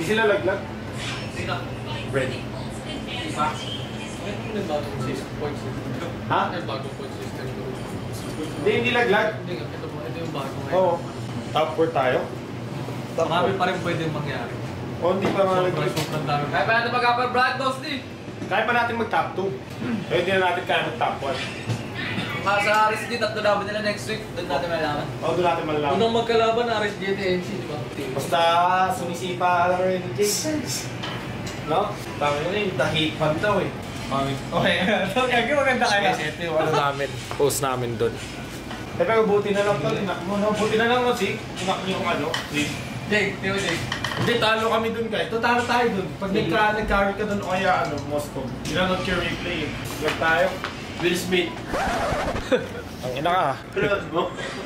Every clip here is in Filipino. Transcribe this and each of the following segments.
sila laglag. Sino? Bread. Diba? Ano yung bagong point system? Ha? Ano yung bagong point system? Hindi laglag. Hindi nga, ito yung bagong ngayon. Oo. Top 4 tayo. Marami pa rin pwedeng mangyari. O, hindi pa nga laglag. Sobrang dami. Kaya pa natin mag-upper Brad Boss din. Kaya pa natin mag-top 2. Kaya hindi na natin kaya mag-top 1. Sa RSG, tatlo laban nila next week. Doon natin malalaman. Oo, doon natin malalaman. Unang magkalaban, RSG at NC, di ba? Basta sumisipa lang rin ni James. No? Tama yun yung tahit pan daw eh. Okay. Okay, maganda kaya. Ito yung ano namin. Post namin doon. Pero buti na lang to. Buti na lang no, si. Inak niyo yung ano. Jake, Teo Jake. Hindi, talo kami doon guys. Talo tayo doon. Pag nag-carry ka doon o kaya ano, Moscow. Ginanot yung replay eh. Lag tayo. Will Smith. Ang ina ka. Close mo.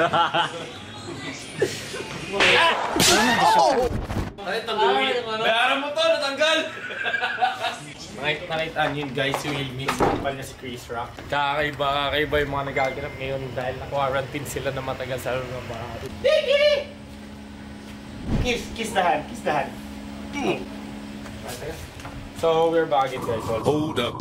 Ay, tanggalin. Bayaran mo to, natanggal! Nakita niyo guys, si Will Smith. Kapal niya si Chris Rock. Kakaiba yung mga nagaganap ngayon dahil na-quarantine sila na matagal sa loob ng bahay. Digi! Kiss the hand. So, we're back again guys. Hold up.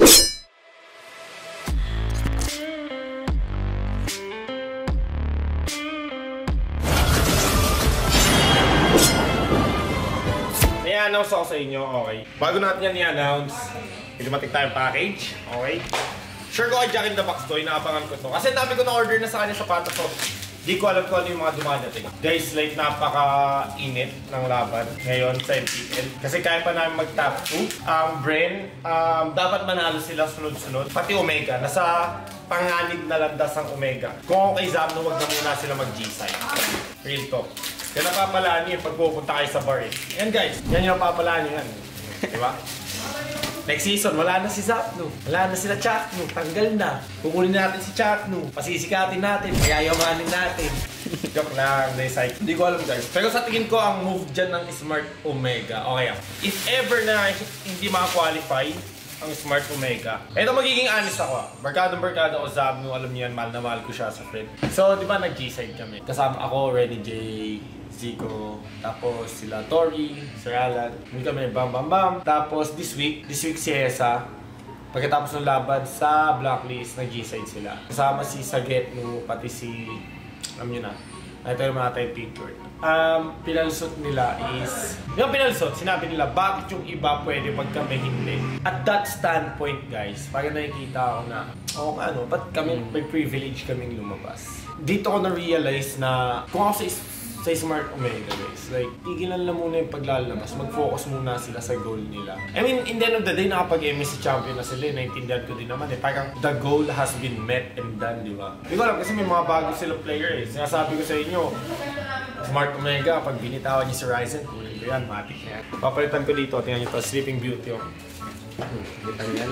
I-announce ako sa inyo, okay? Bago natin yan i-announce, dumating tayong package, okay? Sure ko kay Jack in the Box to, inaabangan ko to. Kasi dami ko na-order na sa kanya sapatos ko. Di ko alam kung ano yung mga dumadating. Guys, like napaka-init ng laban ngayon sa MPL. Kasi kaya pa namin mag-top 2. Bren, dapat manalo sila sunod-sunod. Pati Omega, nasa panganib na landas ang Omega. Kung okay Zamno, wag na muna sila mag-G-side. Real talk. Yan napapalaan nyo pag pupunta kayo sa bar eh. Yan guys, yan yung napapalaan nyo yan. Diba? Next season, wala na si Zapno. Wala na sila Chakno. Tanggal na. Kukunin natin si Chakno. Pasisikatin natin. Mayayamanin natin. Joke lang, na-psych. Hindi ko alam guys. Pero sa tingin ko, ang move dyan ng Smart Omega. Okay. If ever na hindi maka-qualify ang Smart Omega. Ito magiging honest ako. Barkadong-barkada ako Zapno. Alam niyo yan, mahal na mahal ko siya sa friend. So, di ba nag-G-side kami? Kasama ako, Renny J, Zico, tapos sila Tori, Sir Alan, hindi kami bam. Tapos this week si Esa, pagkatapos ng laban sa Blacklist, nag-G-side sila. Kasama si Saget, no, pati si, alam nyo na, ito yung mga type picture. Pinalsot nila is, yung pinalsot, sinabi nila, bakit yung iba pwede pag kami hindi? At that standpoint guys, pag nakikita ako na, ano, ba't kami, may privilege kaming lumabas? Dito ko na-realize na, kung ako sa Smart Omega guys, like, tigilan lang muna yung paglalabas, mag-focus muna sila sa goal nila. I mean, in the end of the day, nakapag-MSC champion na sila, naintindihan ko din naman eh, parang the goal has been met and done, di ba? Hindi ko alam kasi may mga bago silang player eh. Sinasabi ko sa inyo, Smart Omega, pag binitawan niyo si Ryzen, kunin ko yan, matik na yan. Papalitan ko dito, tingnan nyo to, Sleeping Beauty oh. Kita nyo yan?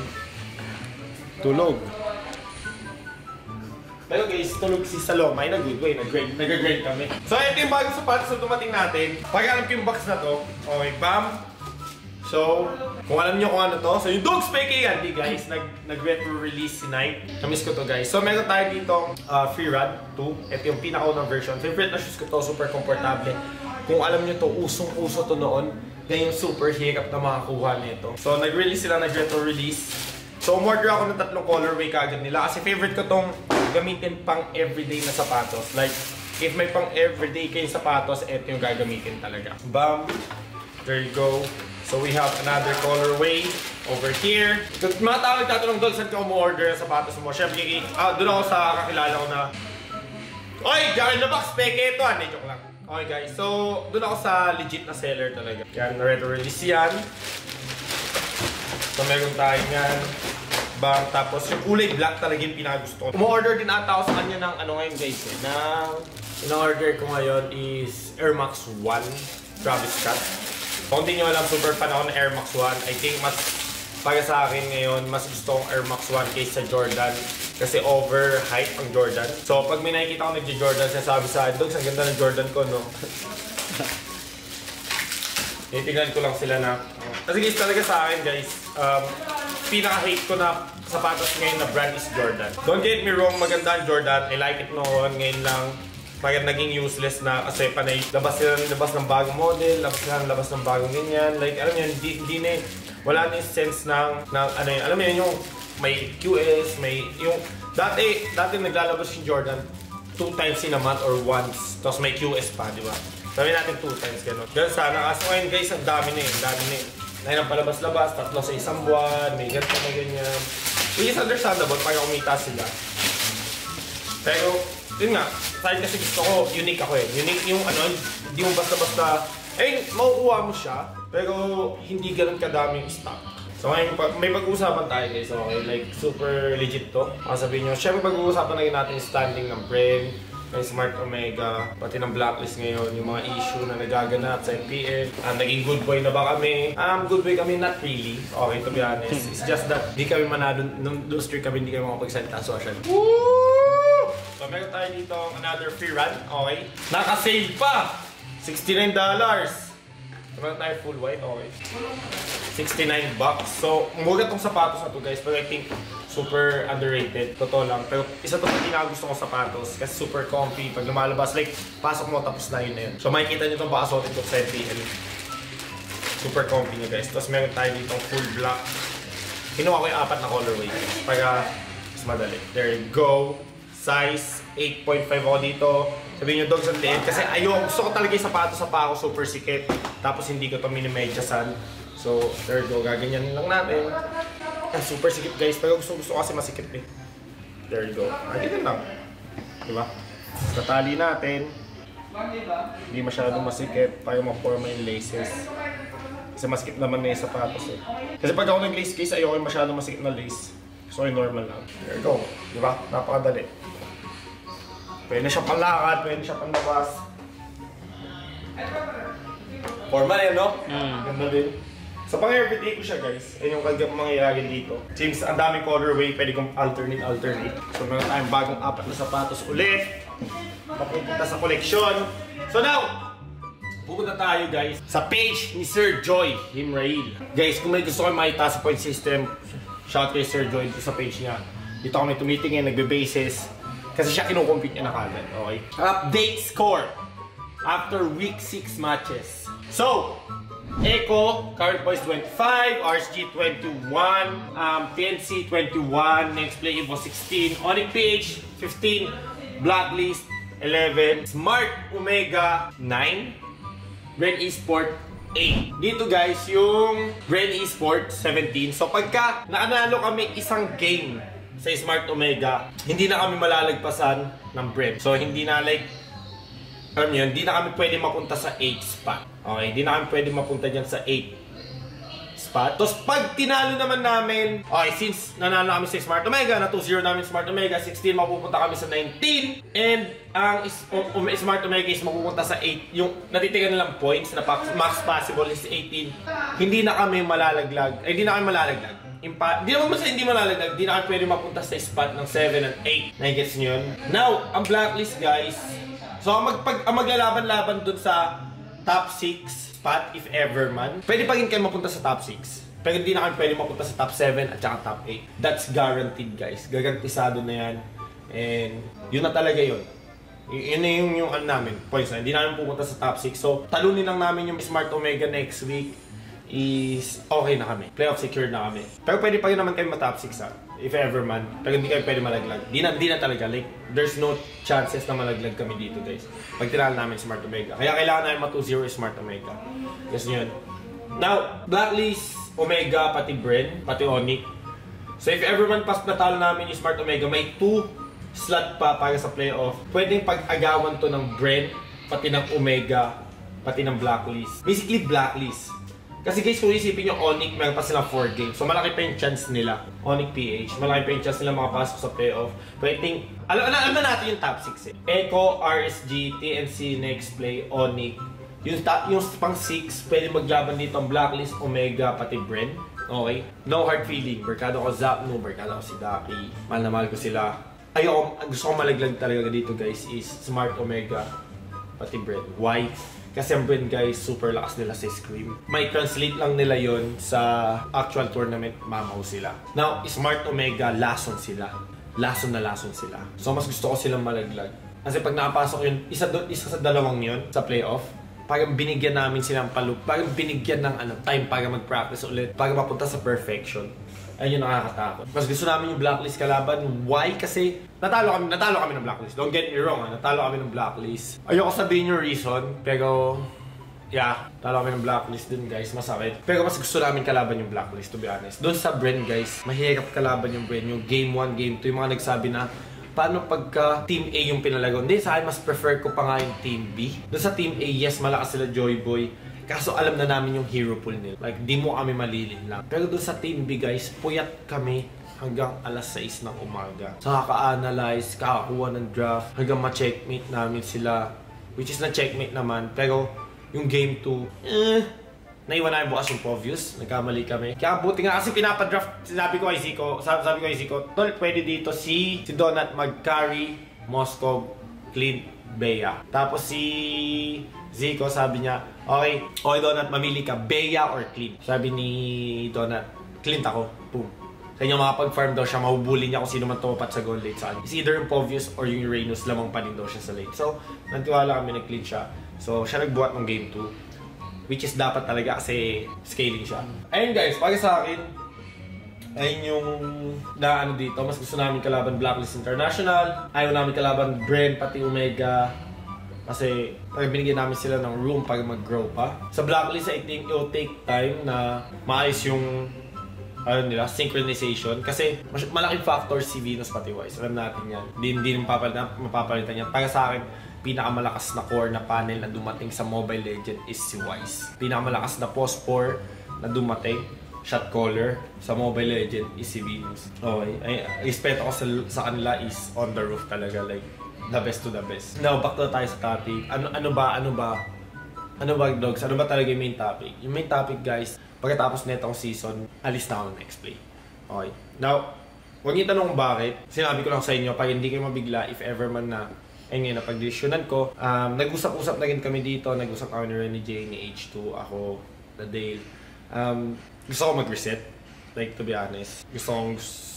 Tulog. Pero guys, tulog si Saloma in a good way, nag-grind kami. So ito yung bagong sapatos na dumating natin. Pag alam ko yung box na to, okay, bam! So, kung alam nyo kung ano to, so yung Dogs Peke Candy guys, nag-retro release si Nike. Namiss ko to guys. So meron tayo dito, Free Rod 2. Ito yung pinakaunang version. Favorite na shoes ko to, super komportable. Kung alam nyo to, usong-uso to noon. Ganyan yung super hirap na makakuha nito. So nag-release sila, nag-retro release. So umorder ako ng 3 colorway kagad nila kasi favorite ko tong gamitin pang everyday na sapatos. Like, if may pang everyday kayong sapatos, ito yung gagamitin talaga. Bam! There you go. So we have another colorway over here. Mga tao nagtatanong doon, saan ka umorder ng sapatos mo? Siyempre, doon ako sa kakilala ko na, oy! Jack in the Box! Peke ito! Hindi, joke lang. Okay guys, so doon ako sa legit na seller talaga. Yan, retro-release yan. So meron tayo yan. Bang, tapos yung kulay black talaga yung pinakagusto ko. Umu-order din ata ako sa kanya ng ano ngayon guys eh. Na in-order ko ngayon is Air Max 1 Travis Scott. Kung hindi nyo alam, super fan ako ng Air Max 1. I think mas, para sa akin ngayon, mas gusto kong Air Max 1 kaysa Jordan. Kasi overhype ang Jordan. So pag may nakikita ko nag-Jordan, sinasabi sa akin, Dogs, ang ganda ng Jordan ko, no? Titignan ko lang sila na. Kasi guys, talaga sa akin guys, pinaka-hate ko na sapatos ngayon na brand is Jordan. Don't get me wrong, maganda ang Jordan. I like it noon, ngayon lang Kaya naging useless na kasi panay labas sila ng labas ng bagong model, labas sila ng labas ng bagong ganyan. Like, alam mo yun, hindi na wala na yung sense ng ano yun, alam mo yun, yung may QS, may yung dati naglalabas yung Jordan 2 times in a month or once, tapos may QS pa, di ba? Sabi natin 2 times, gano'n. Ganun sana. Kaso ngayon guys, ang dami na eh. Ang dami na eh. Ngayon ang palabas-labas, 3 sa isang buwan, may ganito na ganyan. Which is understandable, para kumita sila. Pero, yun nga, sa akin kasi gusto ko, unique ako eh. Unique yung ano, hindi mo basta-basta, makukuha mo siya, pero hindi ganun kadaming stock. So ngayon, may pag-uusapan tayo guys, okay? Like, super legit to. Sabihin nyo, syempre pag-uusapan na natin yung standing ng brand, may Smart Omega, pati ng blacklist ngayon, yung mga issue na nagaganap sa MPL. Naging good boy na ba kami? Good boy kami, not really. Okay, to be honest. It's just that di kami manado, nung streak kami, hindi kami makapagsalita social. Woo! So meron tayo dito another free run, okay? Naka-sale pa! $69! Meron tayo full white, okay? $69. So, mura tong sapatos na to guys, pero I think super underrated. Totoo lang. Pero isa to sa pinakagusto kong sapatos kasi super comfy. Pag lumalabas, like, pasok mo tapos na yun na yun. So, makikita nyo itong pakasuotin ko sa MPL. Super comfy nyo guys. Tapos meron tayo ditong full black. Kinuha ko yung 4 na colorway para mas madali. There you go. Size 8.5 ako dito. Sabihin nyo, dogs ang liit. Kasi gusto ko talaga yung sapatos sa pa ako super sikip. Tapos hindi ko ito minimedyasan. So, there you go. Gaganyan lang natin. Super sikip guys, pero gusto kasi masikip eh. There you go. Ganyan lang. Diba? Tatali natin. Hindi masyadong masikip para ma-forma yung laces. Kasi masikip naman na yung sapatos eh. Kasi pag ako nag-lace case, ayoko yung masyadong masikip na lace. So, yung normal lang. There you go. Diba? Napakadali. Pwede siya panlakad, pwede siya panlabas. Formal eh, no? Ganda din. So pang everyday ko siya guys, ayun yung mangyayari dito. Since ang daming colorway, pwede kong alternate. So meron tayong bagong 4 na sapatos ulit. Mapupunta sa koleksyon. So now, pupunta tayo guys sa page ni Sir Joy Himrail. Guys, kung may gusto kayo makita sa point system, shout kay Sir Joy sa page niya. Dito kami tumitingin, nagbe-bases. Kasi siya kinukompute niya na kagad, okay? Update score after week 6 matches. So, Echo, current points 25, RSG 21, PNC 21, next play Evo 16, Onyx PH 15, Blacklist 11, Smart Omega 9, Ren Esport 8. Dito guys, yung Ren Esport 17. So pagka nakanalo kami isang game sa Smart Omega, hindi na kami malalagpasan ng Brem. So hindi na like, alam niyo, hindi na kami pwede mapunta sa 8 spot. Okay, hindi na kami pwede mapunta dyan sa 8 spot. Tapos pag tinalo naman namin, okay, since nanalo kami sa Smart Omega, na 2-0 namin Smart Omega, 16 mapupunta kami sa 19. And ang Smart Omega is mapupunta sa 8. Yung natitigan nilang points na max possible is 18. Hindi na kami malalaglag. Hindi na kami malalaglag. Hindi naman basta hindi malalaglag. Hindi na kami pwede mapunta sa spot ng 7 and 8. Nagigets nyo yun? Now, ang blacklist guys. So, ang maglalaban-laban dun sa top 6 spot, if ever man, pwede pa rin kayo mapunta sa top 6. Pero hindi na kami pwede mapunta sa top 7 at saka top 8. That's guaranteed guys. Garantisado na yan. And yun na talaga yun. Yun na yung ano namin, points na. Hindi namin pupunta sa top 6. So, talunin lang namin yung Smart Omega next week is okay na kami. Playoff secure na kami. Pero pwede pa rin naman kayo ma-top 6 ha. If ever man. Pero hindi kayo pwede malaglag. Di na talaga. Like, there's no chances na malaglag kami dito guys. Pag tinalo namin Smart Omega. Kaya kailangan namin ma-2-0 Smart Omega. Yes yun. Now, Blacklist, Omega, pati Bren, pati Onyx. So if ever man pas natalo namin yung Smart Omega, may 2 slot pa para sa playoff. Pwedeng pag-agawan to ng Bren, pati ng Omega, pati ng Blacklist. Basically, Blacklist. Kasi guys, kung isipin yung Onyx, meron pa silang 4 games. So malaki pa yung chance nila. Onyx PH, malaki pa yung chance nila makapasok sa playoff. Pwedeng, alam na natin yung top 6 eh. Echo, RSG, TNC, Next Play, Onyx. Yung pang 6, pwede maglaban dito ang Blacklist, Omega, pati Bren. Okay? No hard feeling. Barkado ko Zapno, barkado ko si Daki. Mahal na mahal ko sila. Gusto ko malaglag talaga dito guys is Smart Omega, pati Bren. Why? Kasi ang Bren guys, super lakas nila sa Scream. May translate lang nila yon sa actual tournament, mamaw sila. Now, Smart Omega, lason sila. Lason na lason sila. So, mas gusto ko silang malaglag. Kasi pag nakapasok yun, isa sa dalawang yun sa playoff, parang binigyan namin silang parang binigyan ng time para mag-practice ulit, para mapunta sa perfection. Ayun yung nakakatakot. Mas gusto namin yung blacklist kalaban. Why? Kasi natalo kami ng blacklist. Don't get me wrong, natalo kami ng blacklist. Ayoko sabihin yung reason, pero yeah, talo kami ng blacklist dun guys, masakit. Pero mas gusto namin kalaban yung blacklist, to be honest. Doon sa Bren guys, mahirap kalaban yung Bren. Yung game 1, game 2, yung mga nagsabi na paano pagka Team A yung pinalagaw? Hindi, sa akin mas prefer ko pa nga yung Team B. Doon sa Team A, yes, malakas sila Joy Boy. Kaso alam na namin yung hero pool nila. Like, di mo kami malilin lang. Pero doon sa Team B guys, puyat kami hanggang alas 6 ng umaga. So, kaka-analyze, kakakuha ng draft, hanggang ma-checkmate namin sila. Which is na-checkmate naman. Pero yung game 2, naiwan namin bukas yung Povius, nagkamali kami. Kaya buti nga kasi pinapadraft, sabi ko kay Zico, tol, pwede dito si Donut mag-carry, Moscow, Clint, Bea. Tapos si Zico sabi niya, okay Donut, mamili ka, Bea or Clint. Sabi ni Donut, Clint ako, boom. Sa inyo makapag-farm daw siya, mahubuli niya kung sino man tumapat sa goal late sa kanya. It's either yung Povius or yung Uranus, lamang pa din daw siya sa late. So, nantiwala kami na Clint siya. So, siya nagbuhat ng game 2. Which is dapat talaga kasi scaling siya. Ayun guys, para sa akin, ayun yung naano dito. Mas gusto namin kalaban Blacklist International. Ayaw namin kalaban Bren, pati Omega. Kasi binigyan namin sila ng room para mag-grow pa. Sa Blacklist, I think it will take time na maayos yung synchronization. Kasi malaking factor si Venus pati Wise. Alam natin yan. Hindi mapapalitan yan. Para sa akin, pinakamalakas na core na panel na dumating sa Mobile Legends is si Wise. Pinakamalakas na post-4 na dumating, shot caller, sa Mobile Legends is si Venus. Okay, respeto ko sa kanila is on the roof talaga, like the best to the best. Now, back to tayo sa topic. Ano ba, dogs? Ano ba talaga yung main topic? Yung main topic, guys, pagkatapos na itong season, alis na ako ng next play. Okay. Now, huwag niyo tanong bakit. Sinabi ko lang sa inyo, para hindi kayo mabigla, if ever man na ngayon, napag-desisyonan ko. Nag-usap-usap na rin kami dito. Nag-usap kami ni Renny J, ni H2, ako, the Dale. Gusto ko mag-reset. Like, to be honest. Gusto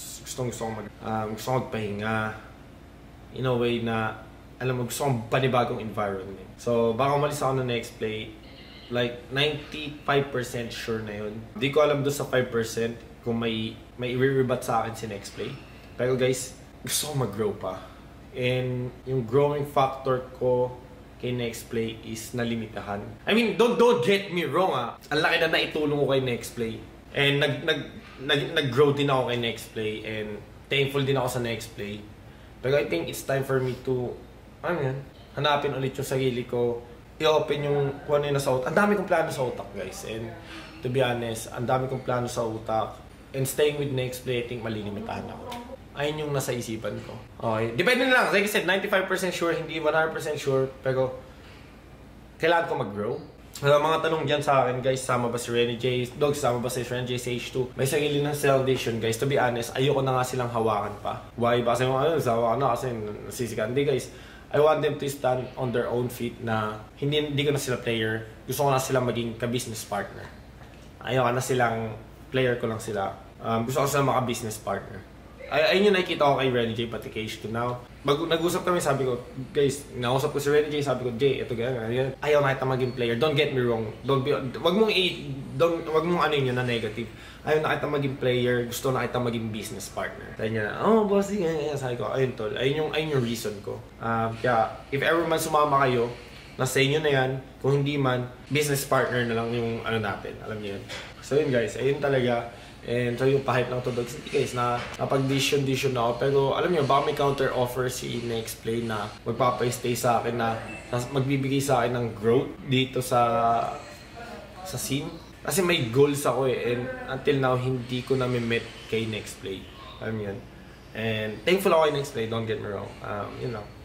ko magpahinga. In a way na, alam mo, gusto kong panibagong environment. So, baka umalis ako ng next play. Like, 95% sure na yun. Di ko alam doon sa 5% kung may i-rebat sa akin si next play. Pero guys, gusto ko mag-grow pa. And yung growing factor ko kay Next Play is nalimitahan. I mean, don't get me wrong Ang laki na naitulong ko kay Next Play. And nag-grow din ako kay Next Play. And thankful din ako sa Next Play. Pero I think it's time for me to, hanapin ulit yung sarili ko. I-open yung kung ano yung nasa utak. Ang dami kong plano sa utak, guys. And to be honest, ang dami kong plano sa utak. And staying with Next Play, I think malilimitahan ako. Ayun yung nasa isipan ko. Okay. Depende na lang. Like I said, 95% sure, hindi 100% sure. Pero, kailangan ko mag-grow. Mga tanong dyan sa akin, guys, sama ba si Renny J? Dogs, sama ba si Renny J sa H2? May sarili ng foundation, guys. To be honest, ayoko na nga silang hawakan pa. Why? Kasi hawakan na kasi nasisikan. Hindi, guys. I want them to stand on their own feet na hindi ko na sila player. Gusto ko na silang maging ka-business partner. Ayoko na silang player ko lang sila. Gusto ko silang maka-business partner. Ayun yung nakikita ko kay Renny J pati kay H2 now. Nag-usap kami, sabi ko, guys, nausap ko si Renny J, sabi ko, J, ito ganyan. Ayaw na kita maging player. Don't get me wrong. Wag mong ano yun na negative. Ayaw na kita maging player. Gusto na kita maging business partner. Sabi niya na, bossing, ganyan. Sabi ko, ayun tol. Ayun yung reason ko. Kaya, if ever man sumama kayo, nasa inyo na yan. Kung hindi man, business partner na lang yung ano natin. Alam niyo yun. So yun guys, ayun talaga. And so yung pa-hype ng Dogs, hindi guys na napag-dition na ako. Pero alam niyo, baka may counter offer si Next Play na magpapay-stay sa akin na magbibigay sa akin ng growth dito sa scene. Kasi may goals ako and until now hindi ko na-met kay Next Play. Alam niyo yun. And thankful ako kay Next Play, don't get me wrong. You know.